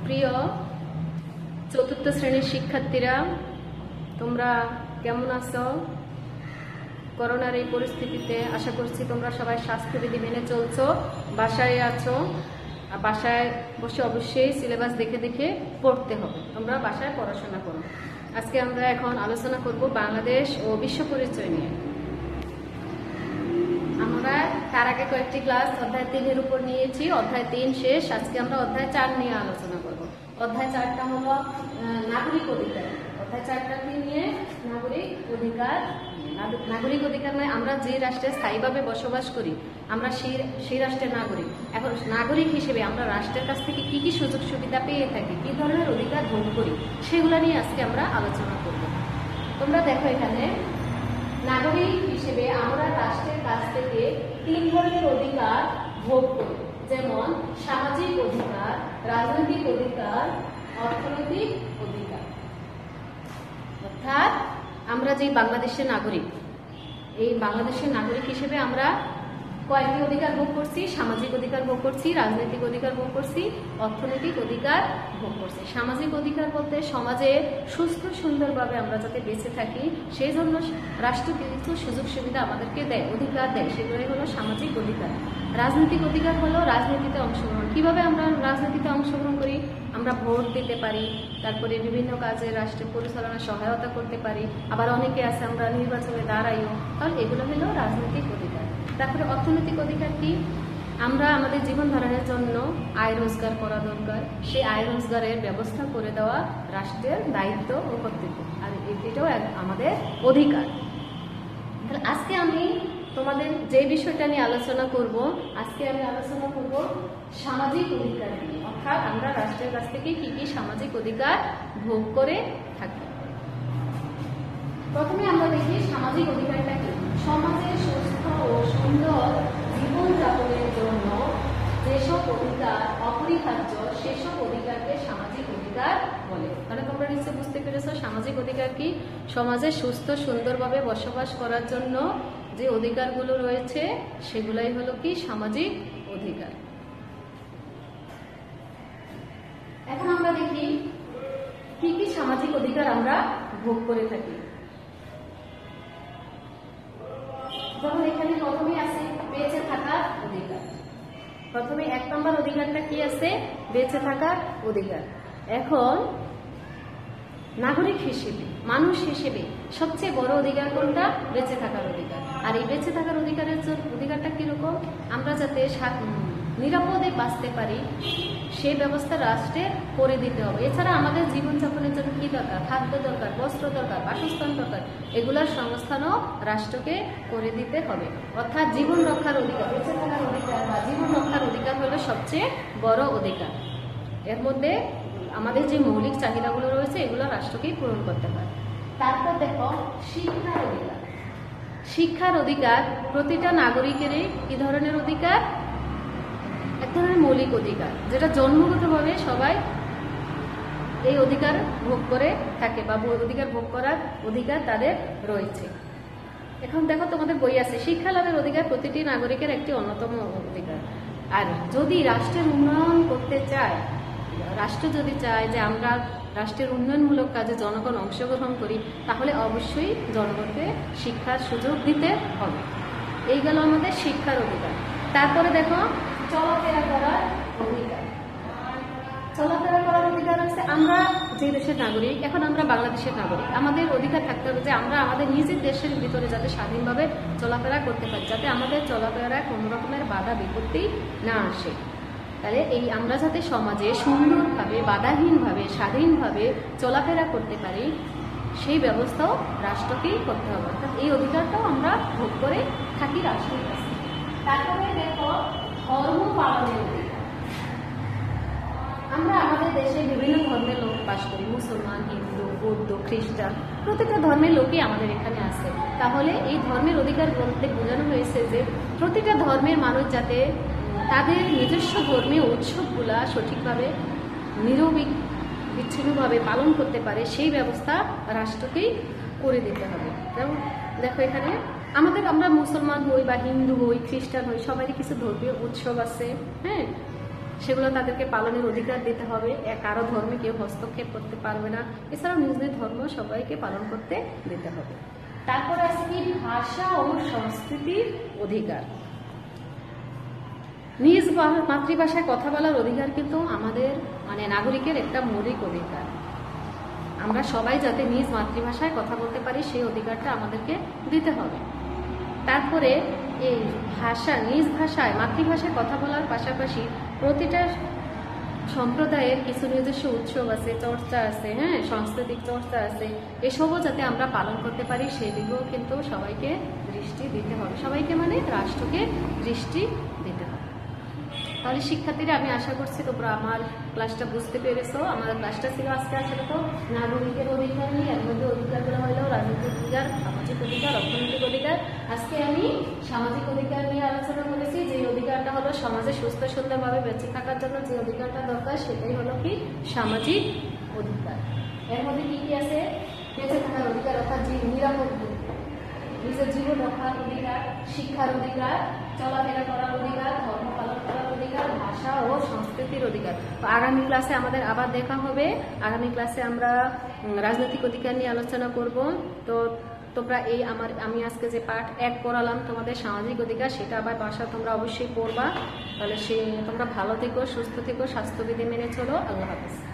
প্রিয় চতুর্থ শ্রেণীর শিক্ষার্থীরা, তোমরা কেমন আছো? করোনার এই পরিস্থিতিতে আশা করছি তোমরা সবাই স্বাস্থ্যবিধি মেনে চলছো, বাসায় আছো। বাসায় বসে অবশ্যই সিলেবাস দেখে দেখে পড়তে হবে। তোমরা বাসায় পড়াশোনা করো। আজকে আমরা এখন আলোচনা করব বাংলাদেশ ও বিশ্ব পরিচয় নিয়ে। আমরা তার আগে কয়েকটি ক্লাস অধ্যায় 3-এর উপর নিয়েছি। অধ্যায় 3 শেষ। আজকে আমরা অধ্যায় 4 নিয়ে আলোচনা করব। অধ্যায় 4টা হলো নাগরিক অধিকার। অধ্যায় 4টা নিয়ে নাগরিক অধিকার। নাগরিক অধিকার মানে আমরা যে রাষ্ট্রে স্থায়ীভাবে বসবাস করি, আমরা সেই রাষ্ট্রের নাগরিক। এখন নাগরিক হিসেবে আমরা রাষ্ট্রের কাছ থেকে কি কি সুযোগ সুবিধা পেয়ে থাকি, কি ধরনের অধিকার ভোগ করি, সেগুলো নিয়ে আজকে আমরা আলোচনা করব। তোমরা দেখো, এখানে নাগরিক হিসেবে আমরা রাষ্ট্রের কাছ থেকে 3 ধরনের অধিকার ভোগ করি, যেমন সামাজিক অধিকার, রাজনৈতিক অধিকার, অর্থনৈতিক অধিকার। অর্থাৎ আমরা যে বাংলাদেশের নাগরিক, এই বাংলাদেশের নাগরিক হিসেবে আমরা কয়েকটি অধিকার ভোগ করছি। সামাজিক অধিকার ভোগ করছি, রাজনৈতিক অধিকার ভোগ করছি, অর্থনৈতিক অধিকার ভোগ করছি। সামাজিক অধিকার বলতে সমাজে সুস্থ সুন্দরভাবে আমরা যাতে বেঁচে থাকি, সেই জন্য রাষ্ট্র কিছু সুযোগ সুবিধা আমাদেরকে দেয়, অধিকার দেয়, সেগুলোই হলো সামাজিক অধিকার। রাজনৈতিক অধিকার হলো রাজনীতিতে অংশগ্রহণ। কিভাবে আমরা রাজনীতিতে অংশগ্রহণ করি? আমরা ভোট দিতে পারি, তারপরে বিভিন্ন কাজে রাষ্ট্রের পরিচালনা সহায়তা করতে পারি, আবার অনেকে আছে আমরা নির্বাচনে দাঁড়াইও। তাহলে এগুলো হলো রাজনৈতিক অধিকার। তারপরে অর্থনৈতিক অধিকার কি? আমরা আমাদের জীবন ধারণের জন্য আয় রোজগার করা দরকার, সেই আয় রোজগারের ব্যবস্থা করে দেওয়া রাষ্ট্রের দায়িত্ব ও কর্তব্য, আর এটাও আমাদের অধিকার। তাহলে আজকে আমি তোমাদের যে বিষয়টা নিয়ে আলোচনা করব, আজকে আমি আলোচনা করব সামাজিক অধিকার নিয়ে। অর্থাৎ আমরা রাষ্ট্রের কাছ থেকে কি কি সামাজিক অধিকার ভোগ করে থাকি। প্রথমে আমরা দেখি সামাজিক অধিকারটা কি। সমাজে সুস্থ ও সুন্দর জীবনযাপনের জন্য যেসব অধিকার অপরিহার্য, সেসব অধিকারকে সামাজিক অধিকার বলে। তাহলে তোমরা নিশ্চয় বুঝতে পেরেছো সামাজিক অধিকার কি। সমাজে সুস্থ সুন্দরভাবে বসবাস করার জন্য যে অধিকারগুলো রয়েছে, সেগুলাই হলো কি সামাজিক অধিকার। এখন আমরা দেখি কি কি সামাজিক অধিকার আমরা ভোগ করে থাকি। যেমন এখানে প্রথমে আছে বেঁচে থাকার অধিকার। প্রথমে 1 নম্বর অধিকারটা কি আছে? বেঁচে থাকার অধিকার। এখন নাগরিক হিসেবে, মানুষ হিসেবে সবচেয়ে বড় অধিকার কোনটা? বেঁচে থাকার অধিকার। আর এই বেঁচে থাকার অধিকারটা কিরকম? আমরা যাতে নিরাপদে বাঁচতে পারি, সেই ব্যবস্থা রাষ্ট্রে করে দিতে হবে। এছাড়া আমাদের জীবনযাপনের জন্য কি দরকার? খাদ্য দরকার, বস্ত্র দরকার, বাসস্থান দরকার, এগুলোর সংস্থানও রাষ্ট্রকে করে দিতে হবে। অর্থাৎ জীবন রক্ষার অধিকার, বেঁচে থাকার অধিকার বা জীবন রক্ষার অধিকার হলো সবচেয়ে বড় অধিকার। এর মধ্যে আমাদের যে মৌলিক চাহিদাগুলো রয়েছে, এগুলো রাষ্ট্রকেই পূরণ করতে হয়। তারপর দেখো শিক্ষার অধিকার। শিক্ষার অধিকার প্রতিটা নাগরিকেরই কি ধরনের অধিকার? এক ধরনের মৌলিক অধিকার, যেটা জন্মগতভাবে সবাই এই অধিকার ভোগ করে থাকে বা অধিকার ভোগ করার অধিকার তাদের রয়েছে। এখন দেখো, তোমাদের বই আছে শিক্ষা লাভের অধিকার প্রতিটি নাগরিকের একটি অন্যতম অধিকার। আর যদি রাষ্ট্রের উন্নয়ন করতে চায়, রাষ্ট্র যদি চায় যে আমরা রাষ্ট্রের উন্নয়নমূলক কাজে জনগণ অংশগ্রহণ করি, তাহলে অবশ্যই জনগণকে শিক্ষার সুযোগ দিতে হবে। এই গেল আমাদের শিক্ষার অধিকার। তারপরে দেখো চলাফেরা করার অধিকার। চলাফেরা করার অধিকার হচ্ছে আমরা যে দেশের নাগরিক, এখন আমরা বাংলাদেশের নাগরিক, আমাদের অধিকার থাকতে হবে যে আমরা আমাদের নিজের দেশের ভিতরে যাতে স্বাধীনভাবে চলাফেরা করতে পারি, যাতে আমাদের চলাফেরায় কোনো রকমের বাধা বিপত্তি না আসে। তাহলে এই আমরা যাতে সমাজে সুন্দরভাবে, বাধাহীনভাবে, স্বাধীনভাবে চলাফেরা করতে পারি, সেই ব্যবস্থাও রাষ্ট্রকেই করতে হবে। অর্থাৎ এই অধিকারটাও আমরা ভোগ করে থাকি রাষ্ট্রের কাছে। তারপরে দেখো ধর্ম পালনের অধিকার। আমরা আমাদের দেশে বিভিন্ন ধর্মের লোক বাস করি, মুসলমান, হিন্দু, বৌদ্ধ, খ্রিস্টান, প্রতিটা ধর্মের লোকই আমাদের এখানে আছে। তাহলে এই ধর্মের অধিকার বলতে বোঝানো হয়েছে যে প্রতিটা ধর্মের মানুষ যাতে তাদের নিজস্ব ধর্মীয় উৎসবগুলা সঠিকভাবে নিরবিচ্ছিন্নভাবে পালন করতে পারে, সেই ব্যবস্থা রাষ্ট্রকেই করে দিতে হবে। যেমন দেখো, এখানে আমরা মুসলমান হই বা হিন্দু হই, খ্রিস্টান হই, সবারই কিছু ধর্মীয় উৎসব আছে। হ্যাঁ, সেগুলো তাদেরকে পালনের অধিকার দিতে হবে। কারো ধর্মে কেউ হস্তক্ষেপ করতে পারবে না। এছাড়াও নিজ নিজ ধর্ম সবাইকে পালন করতে দিতে হবে। তারপরে আছে কি ভাষা ও সংস্কৃতির অধিকার। নিজ মাতৃভাষায় কথা বলার অধিকার কিন্তু আমাদের নাগরিকের একটা মৌলিক অধিকার। আমরা সবাই যাতে নিজ মাতৃভাষায় কথা বলতে পারি সেই অধিকারটা আমাদেরকে দিতে হবে। তারপরে এই ভাষা, নিজ ভাষায় মাতৃভাষায় কথা বলার পাশাপাশি প্রতিটা সম্প্রদায়ের কিছু নিজস্ব উৎসব আছে, চর্চা আছে, হ্যাঁ, সাংস্কৃতিক চর্চা আছে, এসবও যাতে আমরা পালন করতে পারি সেই দিকেও কিন্তু সবাইকে দৃষ্টি দিতে হবে। সবাইকে রাষ্ট্রকে দৃষ্টি দিতে হবে। তাহলে শিক্ষার্থীরা, আমি আশা করছি তোমরা আমার ক্লাসটা বুঝতে পেরেছো। আমার ক্লাসটা ছিল আজকে আসলে তো নাগরিকের অধিকার নিয়ে, এর মধ্যে অধিকারগুলো হলো রাজনৈতিক অধিকার, সামাজিক অধিকার, অর্থনৈতিক অধিকার। আজকে আমি সামাজিক অধিকার নিয়ে আলোচনা করেছি। যে অধিকারটা হলো সমাজে সুস্থ সুন্দরভাবে বেঁচে থাকার জন্য যে অধিকারটা দরকার সেটাই হলো কি সামাজিক অধিকার। এর মধ্যে কি কি আছে? বেঁচে থাকার অধিকার, অর্থাৎ নিরাপদ নিজের জীবন রক্ষার অধিকার, শিক্ষার অধিকার, চলাফেরা করার অধিকার, ধর্ম পালন করার অধিকার, ভাষা ও সংস্কৃতির অধিকার। তো আগামী ক্লাসে আমাদের আবার দেখা হবে। আগামী ক্লাসে আমরা রাজনৈতিক অধিকার নিয়ে আলোচনা করব। তো তোমরা আমি আজকে যে পার্ট 1 করালাম তোমাদের সামাজিক অধিকার, সেটা আবার বাসা তোমরা অবশ্যই পড়বা। তাহলে তোমরা ভালো থেকো, সুস্থ থেকো, স্বাস্থ্যবিধি মেনে চলো। আল্লাহ হাফেজ।